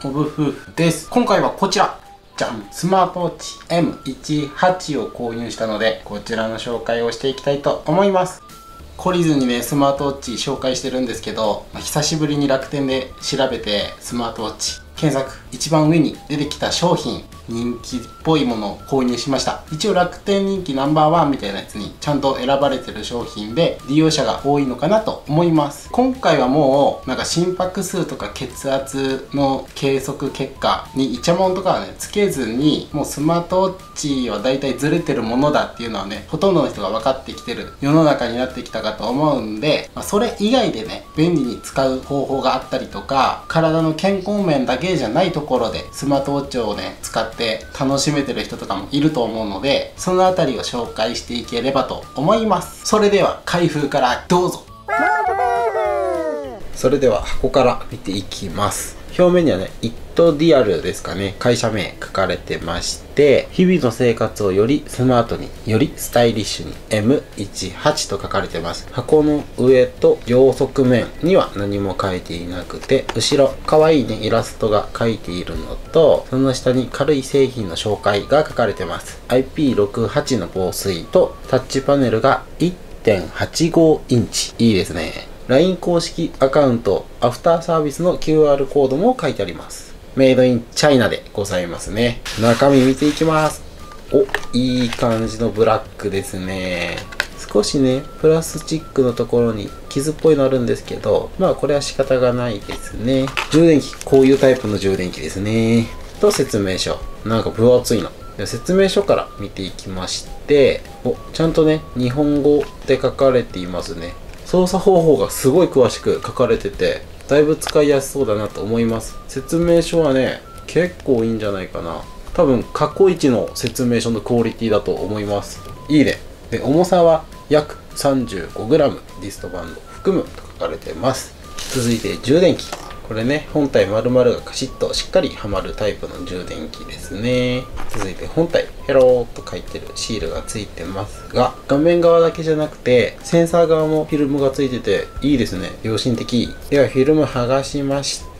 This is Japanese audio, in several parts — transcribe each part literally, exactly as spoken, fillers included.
オブ夫婦です。今回はこちらじゃん、スマートウォッチ エムじゅうはち を購入したので、こちらの紹介をしていきたいと思います。懲りずにね、スマートウォッチ紹介してるんですけど、まあ、久しぶりに楽天で調べてスマートウォッチ検索、一番上に出てきた商品、人気っぽいものを購入しました。一応楽天人気ナンバーワンみたいなやつにちゃんと選ばれてる商品で、利用者が多いのかなと思います。今回はもうなんか心拍数とか血圧の計測結果にイチャモンとかはねつけずに、もうスマートウォッチはだいたいずれてるものだっていうのはね、ほとんどの人が分かってきてる世の中になってきたかと思うんで、まあ、それ以外でね便利に使う方法があったりとか、体の健康面だけじゃないところでスマートウォッチをね使って楽しめてる人とかもいると思うので、そのあたりを紹介していければと思います。それでは開封からどうぞ。それでは箱から見ていきます。表面にはね、イットディアルですかね、会社名書かれてまして、日々の生活をよりスマートに、よりスタイリッシュに エムじゅうはち と書かれてます。箱の上と両側面には何も書いていなくて、後ろ可愛いねイラストが書いているのと、その下に軽い製品の紹介が書かれてます。アイピーろくじゅうはち の防水とタッチパネルが いってんはちご インチ。いいですね。ライン 公式アカウント、アフターサービスの キューアール コードも書いてあります。メイドインチャイナでございますね。中身見ていきます。お、いい感じのブラックですね。少しね、プラスチックのところに傷っぽいのあるんですけど、まあこれは仕方がないですね。充電器、こういうタイプの充電器ですね。と説明書。なんか分厚いな。で説明書から見ていきまして、お、ちゃんとね、日本語で書かれていますね。操作方法がすごい詳しく書かれてて、だいぶ使いやすそうだなと思います。説明書はね、結構いいんじゃないかな。多分過去一の説明書のクオリティだと思います。いいね。で、重さは約 さんじゅうごグラム、リストバンド含むと書かれてます。続いて充電器。これね、本体丸々がカシッとしっかりはまるタイプの充電器ですね。続いて本体、ヘローと書いてるシールがついてますが、画面側だけじゃなくて、センサー側もフィルムがついてていいですね。良心的。ではフィルム剥がしまして、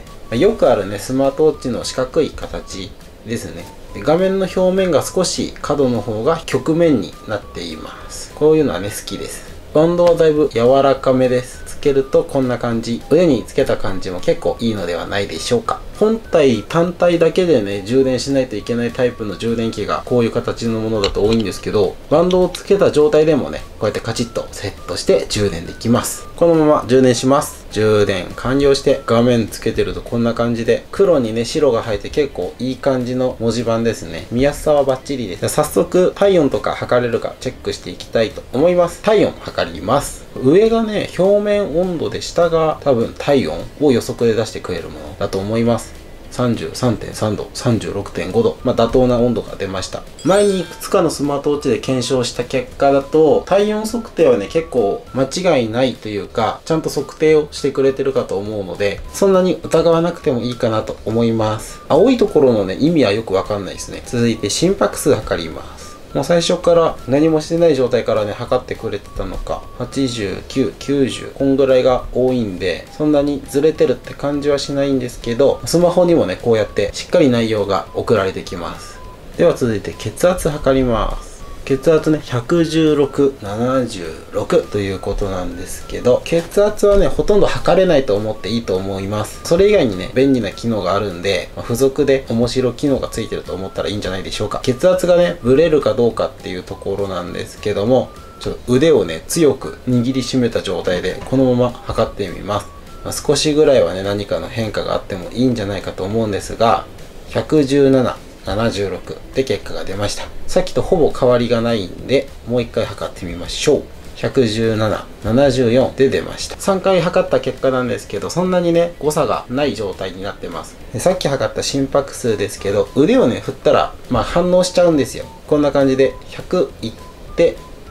よくあるね、スマートウォッチの四角い形ですね。で画面の表面が少し角の方が曲面になっています。こういうのはね、好きです。バンドはだいぶ柔らかめです。つけるとこんな感じ。腕につけた感じも結構いいのではないでしょうか。本体単体だけでね、充電しないといけないタイプの充電器がこういう形のものだと多いんですけど、バンドをつけた状態でもね、こうやってカチッとセットして充電できます。このまま充電します。充電完了して画面つけてるとこんな感じで、黒にね、白が入って結構いい感じの文字盤ですね。見やすさはバッチリです。早速体温とか測れるかチェックしていきたいと思います。体温測ります。上がね、表面温度で、下が多分体温を予測で出してくれるものだと思います。さんじゅうさんてんさんど、さんじゅうろくてんごど。まあ、妥当な温度が出ました。前にいくつかのスマートウォッチで検証した結果だと、体温測定はね、結構間違いないというか、ちゃんと測定をしてくれてるかと思うので、そんなに疑わなくてもいいかなと思います。青いところのね、意味はよくわかんないですね。続いて心拍数測ります。もう最初から何もしてない状態からね、測ってくれてたのか、はちじゅうきゅう、きゅうじゅう、こんぐらいが多いんで、そんなにずれてるって感じはしないんですけど、スマホにもね、こうやってしっかり内容が送られてきます。では続いて血圧測ります。血圧ね、ひゃくじゅうろく、ななじゅうろくということなんですけど、血圧はね、ほとんど測れないと思っていいと思います。それ以外にね、便利な機能があるんで、まあ、付属で面白機能がついてると思ったらいいんじゃないでしょうか。血圧がね、ブレるかどうかっていうところなんですけども、ちょっと腕をね、強く握りしめた状態で、このまま測ってみます。まあ、少しぐらいはね、何かの変化があってもいいんじゃないかと思うんですが、ひゃくじゅうなな、ななじゅうろくで結果が出ました。さっきとほぼ変わりがないんで、もう一回測ってみましょう。ひゃくじゅうなな、ななじゅうよんで出ました。さんかい測った結果なんですけど、そんなにね、誤差がない状態になってます。でさっき測った心拍数ですけど、腕をね、振ったら、まあ反応しちゃうんですよ。こんな感じでひゃくいって、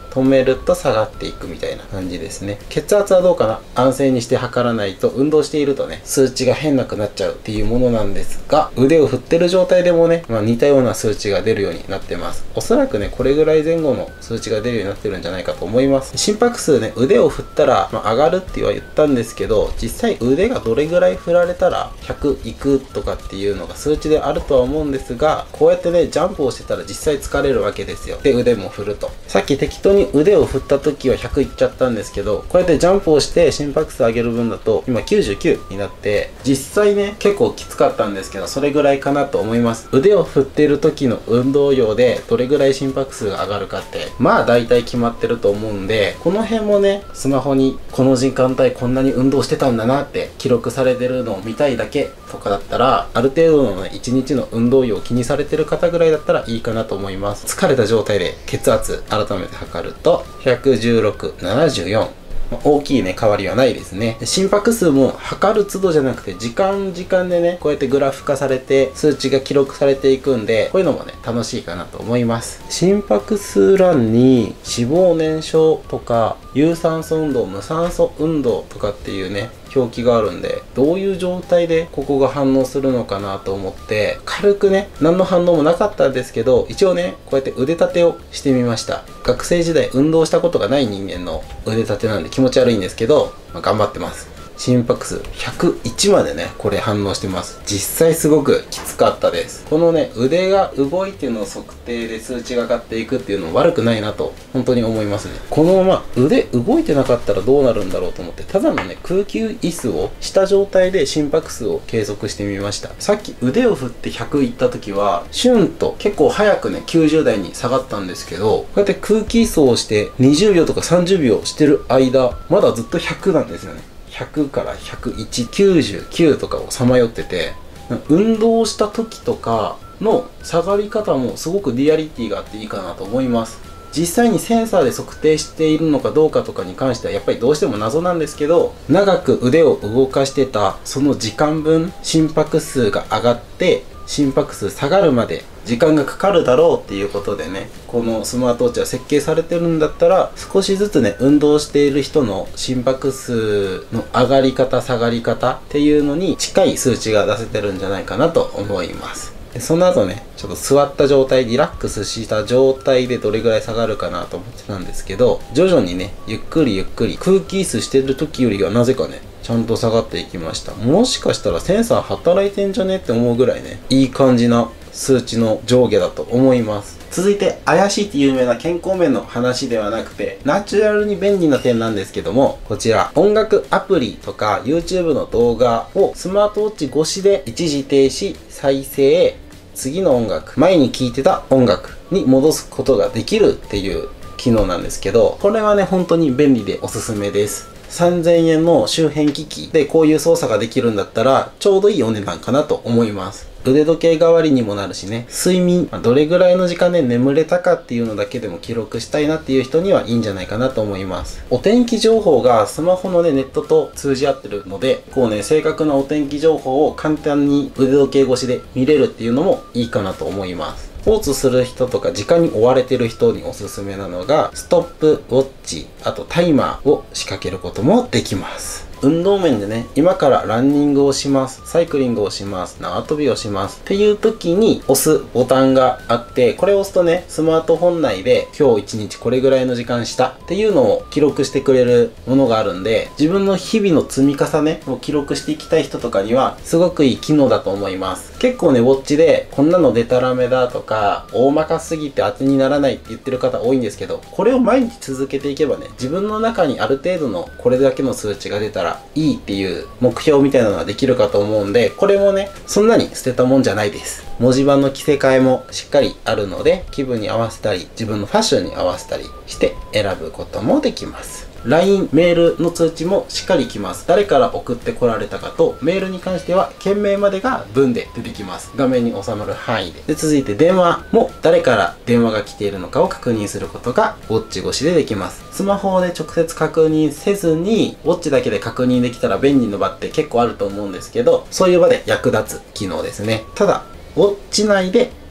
止めると下がっていくみたいな感じですね。血圧はどうかな、安静にして測らないと、運動しているとね数値が変なくなっちゃうっていうものなんですが、腕を振ってる状態でもね、まあ、似たような数値が出るようになってます。おそらくねこれぐらい前後の数値が出るようになってるんじゃないかと思います。心拍数ね、腕を振ったら、まあ、上がるっては言ったんですけど、実際腕がどれぐらい振られたらひゃくいくとかっていうのが数値であるとは思うんですが、こうやってねジャンプをしてたら実際疲れるわけですよ。で腕も振ると、さっき適当に腕を振った時はひゃくいっちゃったんですけど、こうやってジャンプをして心拍数上げる分だと今きゅうじゅうきゅうになって、実際ね結構きつかったんですけど、それぐらいかなと思います。腕を振っている時の運動量でどれぐらい心拍数が上がるかってまあ大体決まってると思うんで、この辺もねスマホにこの時間帯こんなに運動してたんだなって記録されてるのを見たいだけとかだったら、ある程度のねいちにちの運動量を気にされてる方ぐらいだったらいいかなと思います。疲れた状態で血圧改めて測るとひゃくじゅうろく、ななじゅうよん、大きいね変わりはないですね。心拍数も測る都度じゃなくて時間時間でねこうやってグラフ化されて数値が記録されていくんで、こういうのもね楽しいかなと思います。心拍数欄に脂肪燃焼とか有酸素運動、無酸素運動とかっていうね表記があるんで、どういう状態でここが反応するのかなと思って軽くね、何の反応もなかったんですけど、一応ねこうやって腕立てをしてみました。学生時代運動したことがない人間の腕立てなんで気持ち悪いんですけど、まあ、頑張ってます。心拍数ひゃくいちまでねこれ反応してます。実際すごくきつかったです。このね腕が動いての測定で数値が上がっていくっていうの悪くないなと本当に思いますね。このまま腕動いてなかったらどうなるんだろうと思って、ただのね空気椅子をした状態で心拍数を計測してみました。さっき腕を振ってひゃくいった時はシュンと結構早くねきゅうじゅうだいに下がったんですけど、こうやって空気椅子をしてにじゅうびょうとかさんじゅうびょうしてる間まだずっとひゃくなんですよね。ひゃくからひゃくいち、きゅうじゅうきゅうとかをさまよってて、運動した時とかの下がり方もすごくリアリティがあっていいかなと思います。実際にセンサーで測定しているのかどうかとかに関してはやっぱりどうしても謎なんですけど、長く腕を動かしてたその時間分心拍数が上がって心拍数下がるまで時間がかかるだろうっていうことでね、このスマートウォッチは設計されてるんだったら、少しずつね運動している人の心拍数の上がり方下がり方っていうのに近い数値が出せてるんじゃないかなと思います。でその後ねちょっと座った状態、リラックスした状態でどれぐらい下がるかなと思ってたんですけど、徐々にねゆっくりゆっくり空気椅子してる時よりはなぜかねちゃんと下がっていきました。もしかしたらセンサー働いてんじゃねって思うぐらいねいい感じな数値の上下だと思います。続いて怪しいって有名な健康面の話ではなくてナチュラルに便利な点なんですけども、こちら音楽アプリとか YouTube の動画をスマートウォッチ越しで一時停止、再生、次の音楽、前に聴いてた音楽に戻すことができるっていう機能なんですけど、これはね本当に便利でおすすめです。さんぜんえんの周辺機器でこういう操作ができるんだったらちょうどいいお値段かなと思います。腕時計代わりにもなるしね、睡眠、どれぐらいの時間で眠れたかっていうのだけでも記録したいなっていう人にはいいんじゃないかなと思います。お天気情報がスマホのねネットと通じ合ってるので、こうね正確なお天気情報を簡単に腕時計越しで見れるっていうのもいいかなと思います。スポーツする人とか時間に追われてる人におすすめなのがストップウォッチ、あとタイマーを仕掛けることもできます。運動面でね、今からランニングをします、サイクリングをします、縄跳びをしますっていう時に押すボタンがあって、これを押すとね、スマートフォン内で今日一日これぐらいの時間したっていうのを記録してくれるものがあるんで、自分の日々の積み重ねを記録していきたい人とかにはすごくいい機能だと思います。結構ね、ウォッチでこんなのデタラメだとか大まかすぎて当てにならないって言ってる方多いんですけど、これを毎日続けていけばね、自分の中にある程度のこれだけの数値が出たらいいっていう目標みたいなのができるかと思うんで、これもねそんなに捨てたもんじゃないです。文字盤の着せ替えもしっかりあるので、気分に合わせたり自分のファッションに合わせたりして選ぶこともできます。 ライン メールの通知もしっかり来ます。誰から送ってこられたかとメールに関しては件名までが文で出てきます。画面に収まる範囲で。で続いて電話も誰から電話が来ているのかを確認することがウォッチ越しでできます。スマホで直接確認せずにウォッチだけで確認できたら便利な場って結構あると思うんですけど、そういう場で役立つ機能ですね。ただウォッチ内で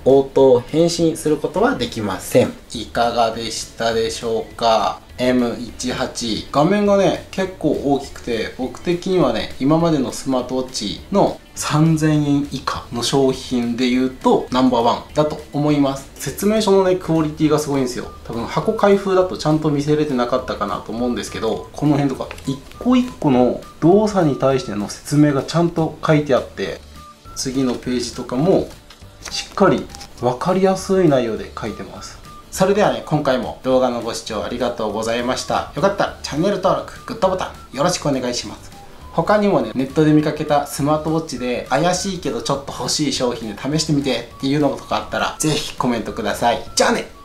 応答返信することはできません。いかがでしたでしょうか。 エムじゅうはち 画面がね結構大きくて、僕的にはね今までのスマートウォッチのさんぜんえん以下の商品で言うとナンバーワンだと思います。説明書のねクオリティがすごいんですよ。多分箱開封だとちゃんと見せれてなかったかなと思うんですけど、この辺とか一個一個の動作に対しての説明がちゃんと書いてあって、次のページとかもしっかり分かりやすい内容で書いてます。それではね、今回も動画のご視聴ありがとうございました。よかったらチャンネル登録、グッドボタンよろしくお願いします。他にもね、ネットで見かけたスマートウォッチで怪しいけどちょっと欲しい商品で試してみてっていうのとかあったら、ぜひコメントください。じゃあね。